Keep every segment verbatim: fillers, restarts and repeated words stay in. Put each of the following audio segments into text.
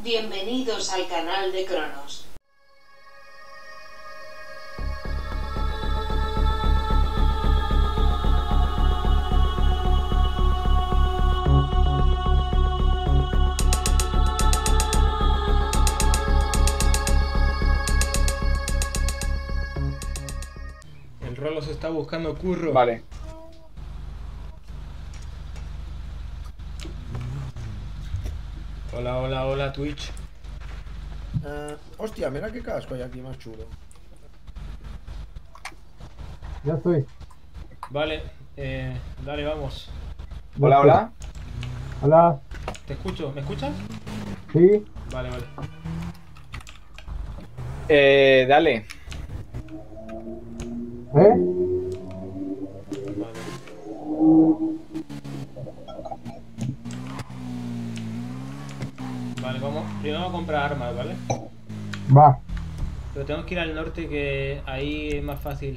Bienvenidos al canal de Cronos. El Rolo se está buscando curro. Vale. Hola, hola, hola, Twitch. Uh, hostia, mira qué casco hay aquí más chulo. Ya estoy. Vale, eh, dale, vamos. Ya Hola, estoy. hola. Hola. Te escucho, ¿me escuchas? Sí. Vale, vale. Eh, dale. ¿Eh? Vale. Vale, vamos. Primero vamos a comprar armas, ¿vale? Va. Pero tenemos que ir al norte, que ahí es más fácil.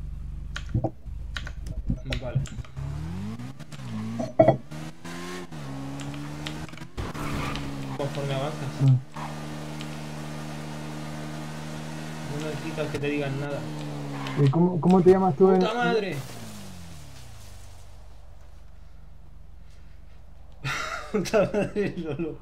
Vale. Conforme avanzas. Mm. No necesitas que te digan nada. ¿Y cómo, cómo te llamas tú? en- ¡Puta madre! ¡Puta madre, Lolo!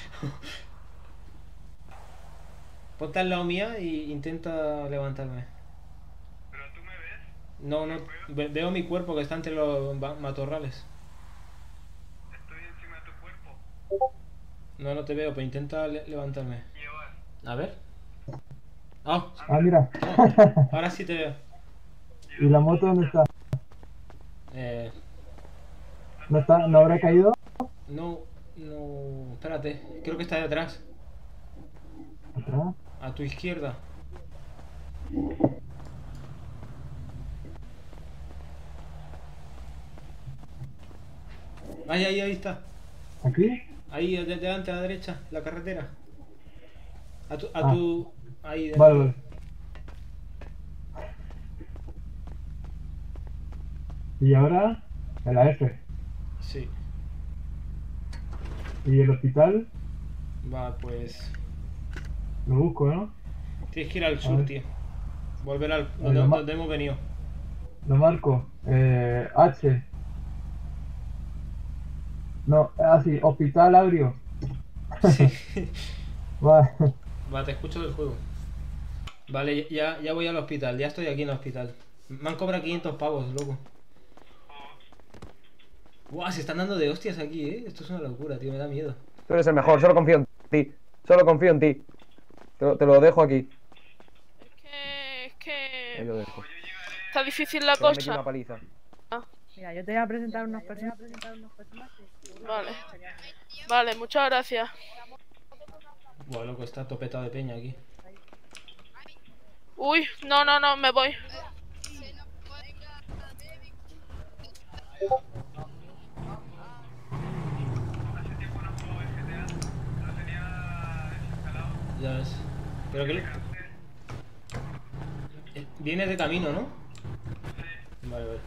Ponte al lado mía e intenta levantarme. ¿Pero tú me ves? No, no. ve- Veo mi cuerpo que está entre los ba- matorrales. Estoy encima de tu cuerpo. No, no te veo, pero intenta le- levantarme. Llevar. A ver. Ah, Ah, mira. no, ahora sí te veo. ¿Y la moto dónde está? Eh, ¿No está? ¿No habrá caído? no, no. Espérate, creo que está detrás. ¿Atrás? A tu izquierda. Ahí, ahí, ahí está. ¿Aquí? Ahí, de- delante, a la derecha, la carretera. A tu. A Ah. tu ahí, de Vale, vale. ¿Y ahora? En la F. Sí. ¿Y el hospital? Va, pues. Lo busco, ¿no? Tienes que ir al A sur, ver. tío. Volver al. Ahí Donde, lo ma- donde hemos venido. Lo marco. Eh, H. No, ah, sí, Hospital Agrio. Sí. Va. Va, te escucho del juego. Vale, ya, ya voy al hospital. Ya estoy aquí en el hospital. Me han cobrado quinientos pavos, loco. Guau, se están dando de hostias aquí, eh. Esto es una locura, tío. Me da miedo. Tú eres el mejor, solo confío en ti. Solo confío en ti. Te lo, te lo dejo aquí. Es que, es Ahí que lo dejo. está difícil la Te voy a meter cosa. una paliza. Mira, yo te voy a presentar unas personas. Vale. Vale, muchas gracias. Buah, loco, está topetado de peña aquí. Uy, no, no, no, me voy. Hace tiempo no juego G T A. Lo tenía desinstalado. Ya ves. Pero que. Eh, Vienes de camino, ¿no? Vale, vale.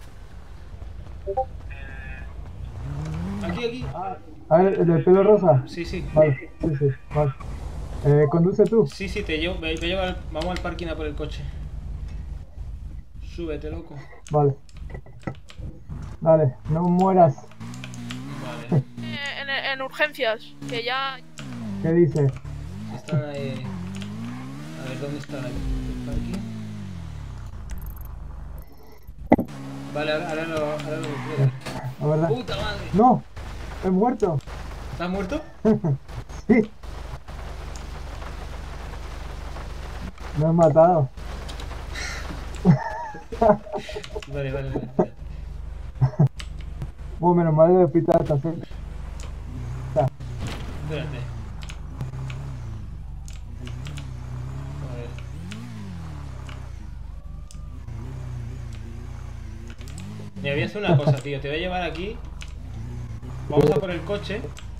Aquí, aquí. A ver, ¿el del pelo rosa? Sí, sí. Vale, sí, sí, vale. Eh, ¿conduce tú? Sí, sí, te llevo. Me, me llevo al- vamos al parking a por el coche. Súbete, loco. Vale. Dale, no mueras. Vale. Eh, En, en urgencias, que ya... ¿Qué dice? Están ahí. A ver, ¿dónde está el, el parking? Vale, ahora, ahora lo, ahora lo puedo. La verdad. ¡Puta madre! ¡No! ¡He muerto! ¿Estás muerto? Sí. Me han matado. Vale, vale, vale. Oh, menos mal el hospital está cerca. Espérate. A ver. Mira, voy a hacer una cosa, tío. Te voy a llevar aquí. Vamos a por el coche.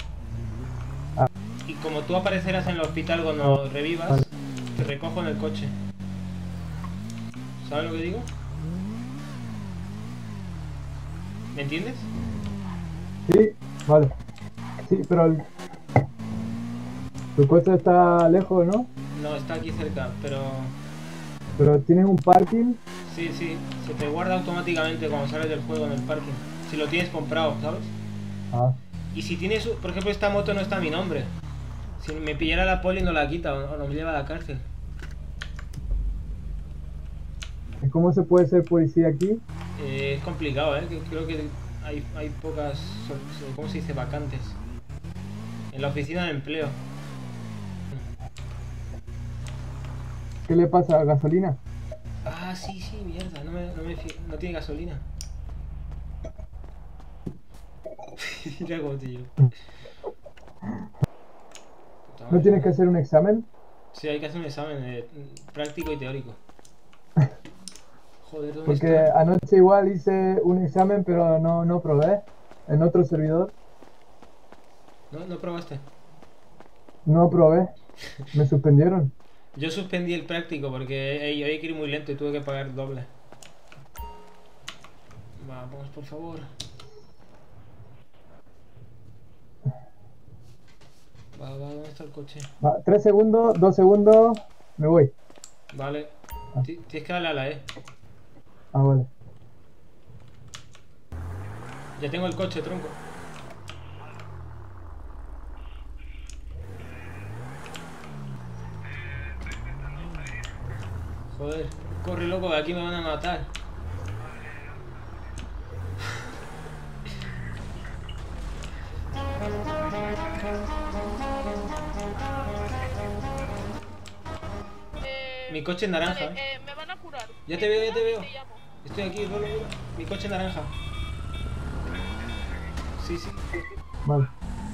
Y como tú aparecerás en el hospital cuando revivas, te recojo en el coche. ¿Sabes lo que digo? ¿Me entiendes? Sí, vale. Sí, pero el... Tu coche está lejos, ¿no? No, está aquí cerca, pero... Pero tienes un parking. Sí, sí, se te guarda automáticamente cuando sales del juego en el parking. Si lo tienes comprado, ¿sabes? Ah, Y si tienes, por ejemplo, esta moto no está a mi nombre. Si me pillara la poli no la quita o no me lleva a la cárcel. ¿y cómo se puede ser policía aquí? Eh, es complicado, ¿eh? Que creo que hay, hay pocas, ¿cómo se dice? Vacantes. En la oficina de empleo. ¿Qué le pasa a gasolina? Ah, sí, sí, mierda, no, me, no, me fi- no tiene gasolina. Mira cómo te llevo. ¿No tienes que hacer un examen? Sí, hay que hacer un examen eh, práctico y teórico. Joder, ¿dónde Porque está? anoche igual hice un examen, pero no, no probé. En otro servidor. ¿No, no probaste? No probé. Me suspendieron. Yo suspendí el práctico porque eh, yo había que ir muy lento y tuve que pagar doble. Vamos, por favor. Va, va, ¿dónde está el coche? Va, tres segundos, dos segundos, me voy. Vale. Ti- Tienes que darle a la E. Ah, vale. Ya tengo el coche, tronco. Joder, corre loco, de aquí me van a matar. Eh, Mi coche es naranja, Vale, ¿eh? eh, me van a curar. Ya ¿Me te veo, ya te curas? veo. Te llamo. Estoy aquí, Rolo, mira. Mi coche es naranja. Sí, sí. Vale.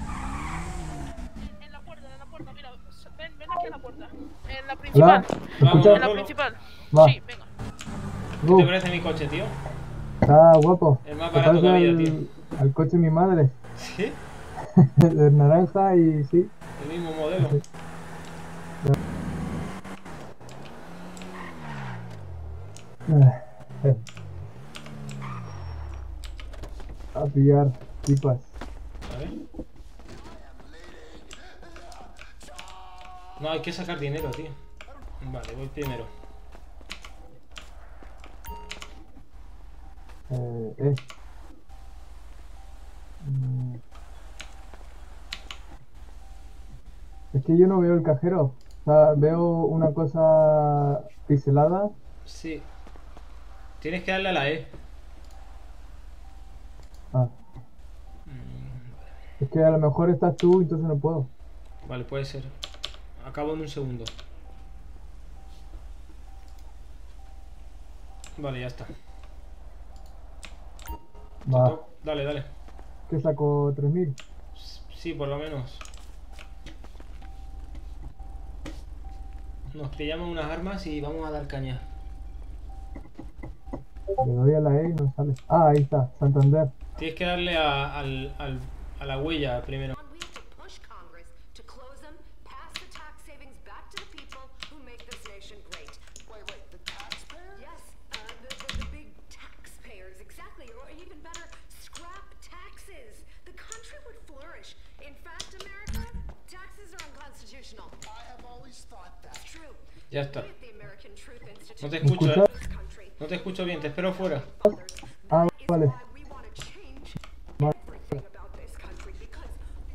En la puerta, en la puerta, mira. Ven, ven aquí a la puerta. En la principal. ¿Me Vamos, escuchas? En la Rolo. principal. Va. Sí, venga. ¿Qué Go. te parece mi coche, tío? Está guapo. El más Se barato que parece había, al, tío. al coche de mi madre. ¿Sí? De naranja y sí. El mismo modelo. Eh. A pillar tipas. A ver. No, hay que sacar dinero, tío. Vale, voy primero. Eh, eh. Mm. Es que yo no veo el cajero. O sea, veo una cosa pixelada. Sí. Tienes que darle a la E. Ah, Mm, es que a lo mejor estás tú, entonces no puedo. Vale, puede ser. Acabo en un segundo. Vale, ya está. Va, To- Dale, dale. que saco tres mil. Sí, por lo menos. Nos pillamos unas armas y vamos a dar caña. Le doy a la E y no sale. Ah, ahí está, Santander. Tienes que darle a, al, al- a la huella primero. We have to push Congress to close them, pass the tax savings back to the people who make this nation great. Wait, wait, the taxpayer? Yes, uh, the, the, the big taxpayers, exactly. Or even better, scrap taxes. The country would flourish. In fact, America, taxes are unconstitutional. I have always thought that. It's true. Ya está. We at the American Truth Institute No te ¿Me escucho, eh. escuchas? this country. No te escucho bien, te espero fuera. Ah, Is vale. why we want to change Vale. everything about this country because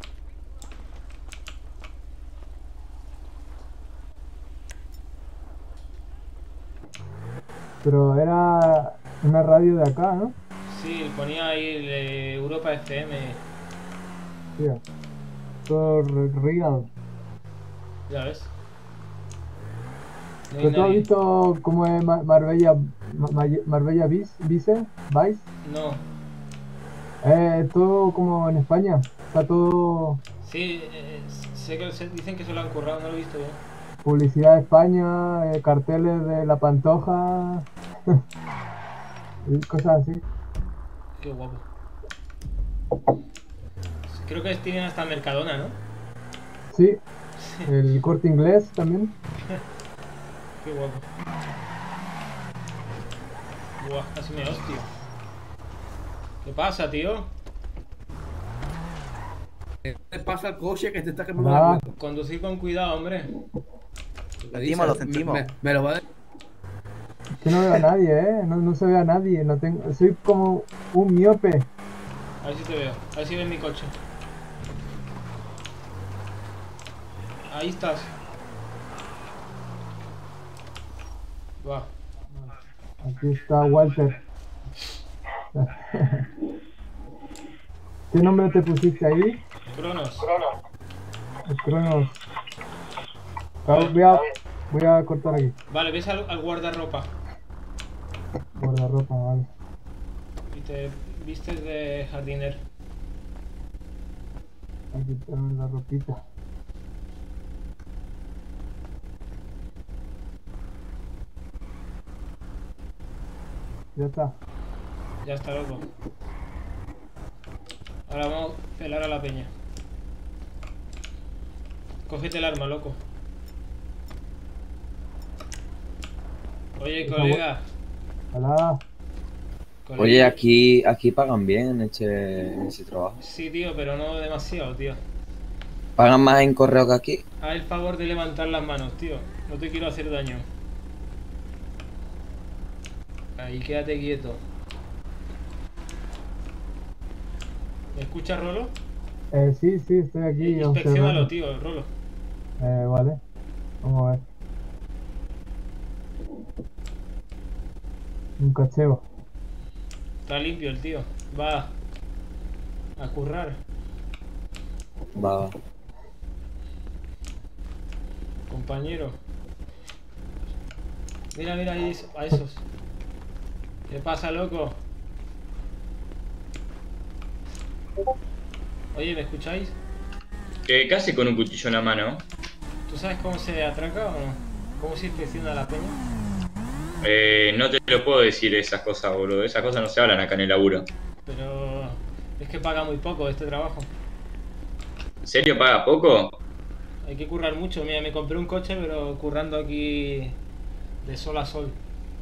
Pero era una radio de acá, ¿no? Sí, ponía ahí el, eh, Europa F M. Tía. Todo re- real. Ya ves. No hay ¿Pero tú has nadie. visto cómo es Ma- Marbella, Ma- Ma- Marbella Vice? Vice? Vice? No. Eh, todo como en España. Está todo Sí, eh, sé que se- dicen que se lo han currado, no lo he visto bien. publicidad de España, eh, carteles de la Pantoja. Y cosas así. Qué guapo. Creo que tienen hasta Mercadona, ¿no? Sí. El Corte Inglés también. Qué guapo. Buah, casi me hostio. ¿Qué pasa, tío? ¿Qué te pasa al coche que te está quemando Ah. la rueda? Conducir con cuidado, hombre. Lo Sentimos, lo dice, sentimos. Me, me lo va a... Es que no veo a nadie, ¿eh? No, no se ve a nadie. No tengo... Soy como un miope. A ver si te veo. A ver si ves mi coche. Ahí estás. Va. Aquí está Walter. ¿Qué nombre te pusiste ahí? Cronos. Cronos. Claro, Voy a, voy a cortar aquí. Vale, ves al, al guardarropa. Guardarropa, vale. Y te vistes de jardinero. Aquí tengo la ropita. Ya está. Ya está, loco. Ahora vamos a pelar a la peña. Cógete el arma, loco. Oye, colega. Hola. colega. Oye, aquí, aquí pagan bien en este, en ese trabajo. Sí, tío, pero no demasiado, tío. ¿Pagan más en correo que aquí? Haz el favor de levantar las manos, tío. No te quiero hacer daño. Ahí, quédate quieto. ¿Me escuchas, Rolo? Eh, sí, sí, estoy aquí. Inspecciónalo, observando. tío, Rolo. Eh, vale. Vamos a ver. Un cacheo. Está limpio el tío. Va a currar. Va, va. Compañero. Mira, mira ahí a esos. ¿Qué pasa, loco? Oye, ¿me escucháis? ¿Qué, ¿Qué hace con un cuchillo en la mano? ¿Tú sabes cómo se atraca o no? ¿Cómo se inspecciona la peña? Eh, no te lo puedo decir esas cosas, boludo. Esas cosas no se hablan acá en el laburo. Pero es que paga muy poco este trabajo. ¿En serio paga poco? Hay que currar mucho. Mira, me compré un coche, pero currando aquí de sol a sol.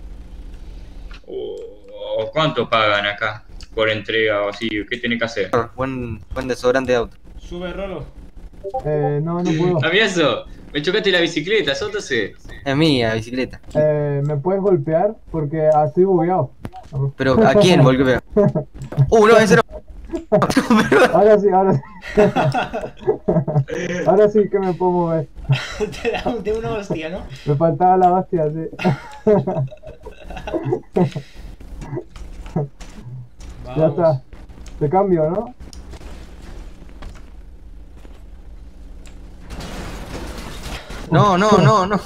¿O o cuánto pagan acá? Por entrega o así. ¿Qué tiene que hacer? Buen, buen desodorante de auto. Sube, Rolo. Eh, no, no puedo. A mí eso. Me chocaste la bicicleta, sótase. Es mía, bicicleta. Eh, ¿me puedes golpear? Porque ah, estoy bugueado. Pero, ¿a quién golpeo? Uh, no, ese no. Ahora sí, ahora sí. Ahora sí que me puedo mover. Te da un- de una hostia, ¿no? Me faltaba la hostia, sí. Ya Vamos. está. Te cambio, ¿no? No, no, no, no.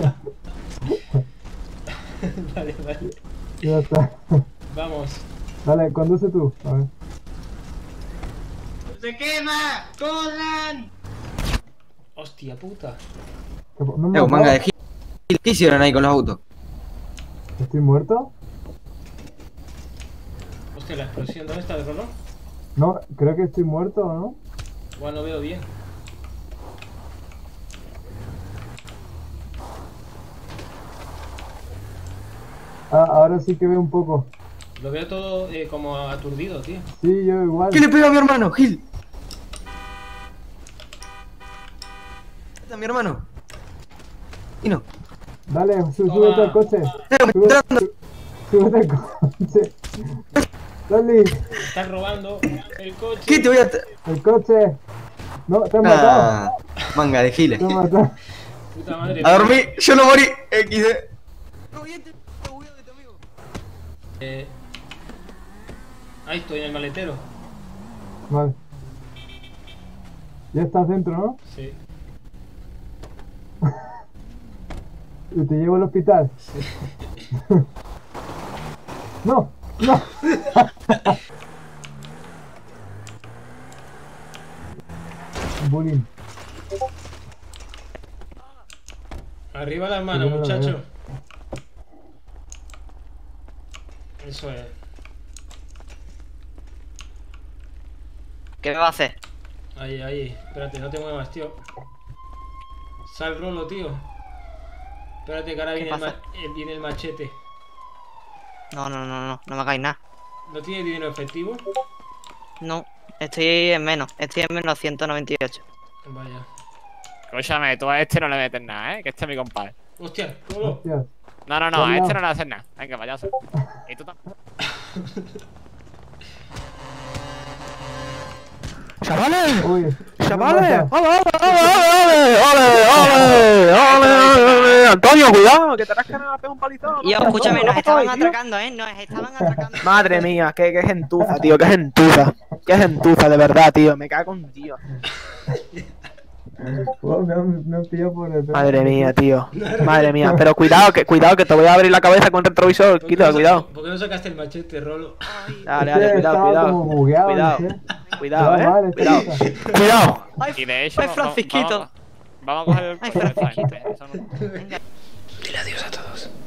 Vale, vale. Ya está. Vamos. Dale, conduce tú. A ver. ¡Se quema! ¡Corran! Hostia puta. ¿Qué po- no me Eh, has manga dado? de gil. ¿Qué hicieron ahí con los autos? ¿Estoy muerto? Hostia, la explosión. ¿Dónde está el Rolo? No, creo que estoy muerto, ¿no? Bueno, no veo bien. Ah, ahora sí que veo un poco. Lo veo todo eh, como aturdido, tío. Sí, yo igual. ¿Qué le pegó a mi hermano, Gil? ¿Está mi hermano? Y no. Dale, sú- Toma. súbete al coche. Súbete, sú- súbete al coche. Dale, Estás robando el coche. ¿Qué te voy a...? el coche. No, te han matado. Ah, manga de giles. Te han matado. Puta madre. A dormir, yo no morí. equis de. Eh... Ahí estoy en el maletero. Vale. Ya estás dentro, ¿no? Sí. Y te llevo al hospital. No, no. Bullying. Arriba las manos, Arriba las muchacho. Eso es. ¿Qué me va a hacer? Ahí, ahí. Espérate, no te muevas, tío. Sal, Rolo, tío. Espérate que ahora ¿Qué viene el, pasa? ma- eh, viene el machete. No, no, no, no, no me hagáis nada. ¿No tiene dinero efectivo? No. Estoy en menos, estoy en menos ciento noventa y ocho. Vaya. Escúchame, tú a este no le metes nada, ¿eh? Que este es mi compadre. Hostia, ¿cómo? Hostia. No, no, no, a este no le haces nada. Venga, payaso. Y tú también. ¡Chavales! Uy, ¡Chavales! ¿qué pasa? ¡Ole, ole, ole, ole, ole, ole! Antonio, cuidado, que te rascan a pegar un palizón. Y escúchame, nos estaban atracando, ¿eh? Nos estaban atracando. Madre mía, qué, qué gentuza, tío, qué gentuza. Qué gentuza, de verdad, tío. Me cago en tío. Oh, me han, me han pillado por detrás. Madre mía, tío. Madre mía. Pero cuidado, que cuidado, que te voy a abrir la cabeza con el retrovisor. ¿Por qué Quita, no cuidado. sa- ¿Por qué no sacaste el machete, Rolo? Dale, Es que dale, cuidado, estaba cuidado. como bugueado, Cuidado, no sé. cuidado, Estaba mal, eh. esta Cuidado. cosa. Cuidado. Y de hecho, Ay, no- no- Francisquito. vamos, vamos a coger el Ay, coche de esta Francisquito. gente, eso no- Dile adiós a todos.